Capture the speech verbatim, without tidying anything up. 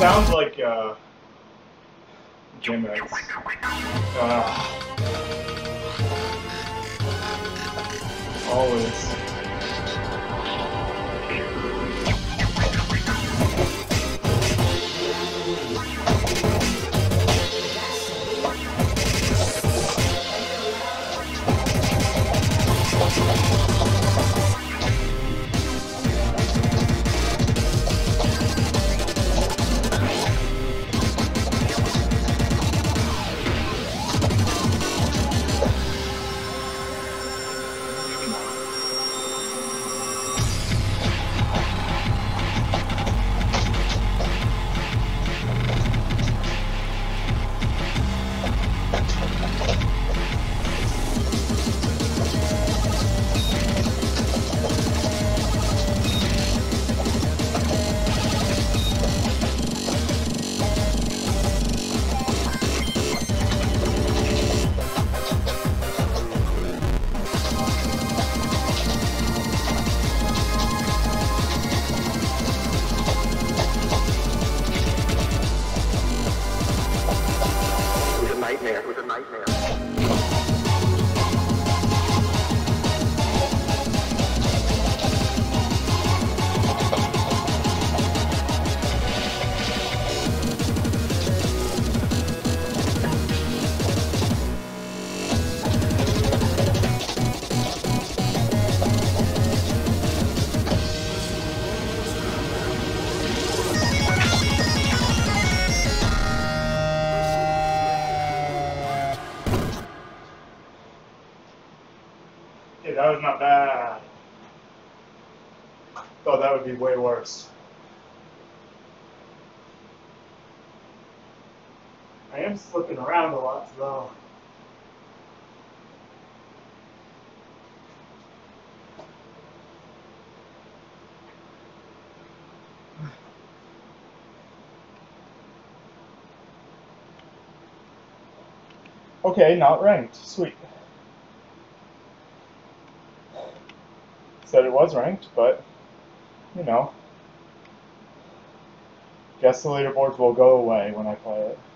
sounds like uh, gimmicks. Uh, always. Nightmare. It was a nightmare. Yeah, that was not bad. Thought that would be way worse. I am slipping around a lot though. Okay, not ranked. Sweet. Said it was ranked, but, you know. Guess the leaderboards will go away when I play it.